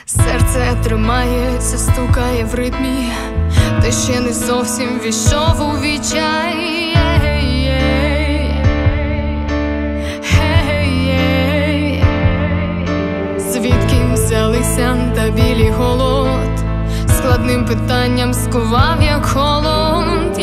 Серце тримається, стукає в ритмі, ти ще не зовсім війшов у відчай. Звідки взялися та білі голод, складним питанням скував, як холод.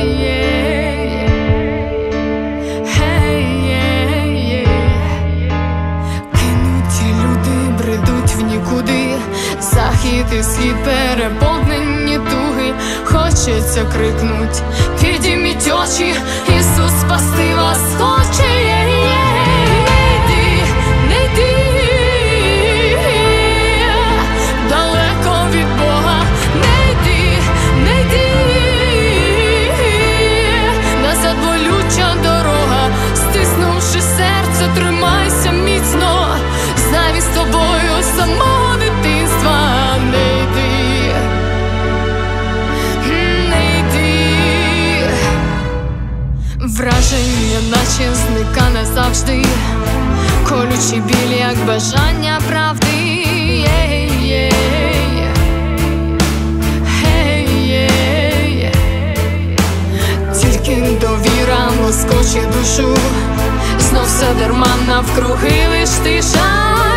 Кинуті люди бредуть в нікуди, захід і схід переповнені туги. Хочеться крикнуть, підійміть очі, Ісус спасти вас хоче. Не йди далеко від Бога, не йди, не йди, назад болюча дорога. Стиснувши серце, тримайся міцно, знай з тобою самого дитинства. Не йди, не йди. Враження наче зника назавжди, колючий біль, як бажання правди. Тільки довіра лоскоче душу, знов все дарма, навкруги лиш тиша.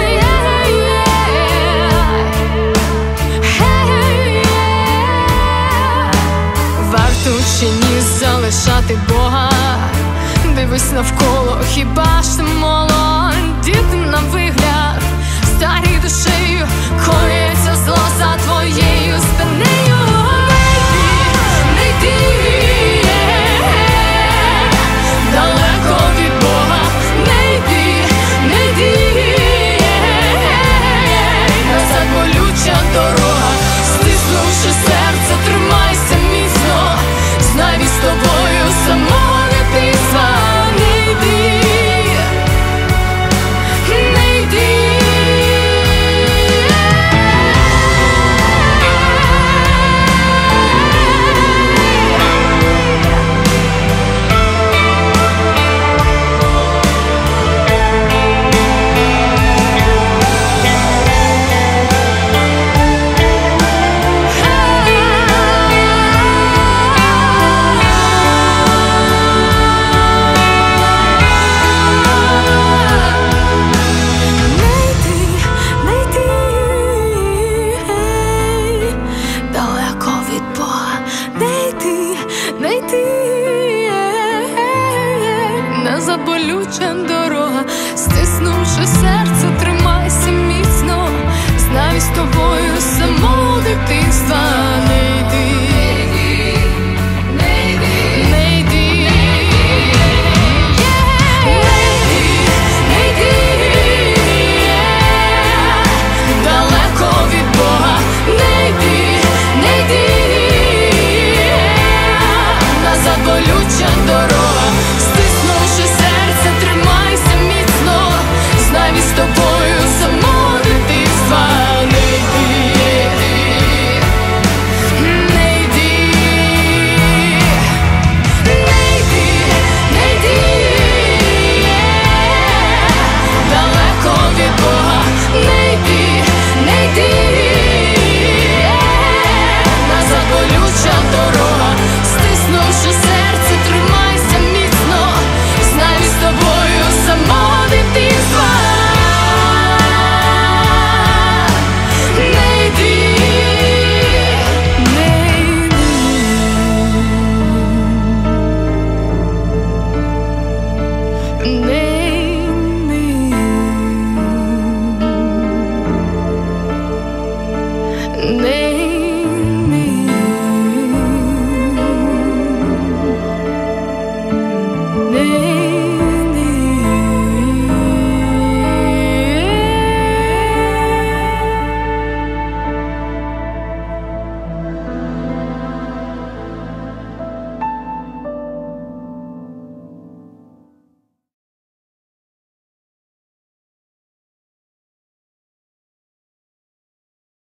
Варто чи ні залишати Бога? Дивись навколо, хіба ж ти молодь? Діти на вигляд, старі душею, коїться зло за твоєю спинею. Не йди далеко від Бога, не йди, не йди, назад болюча дорога. Стиснувши серце, тримайся міцно, знай з тобою самого дитинства. Не йди, не йди. Назад болюча дорога, стиснувши серце, тримайся міцно, знай з тобою самого дитинства.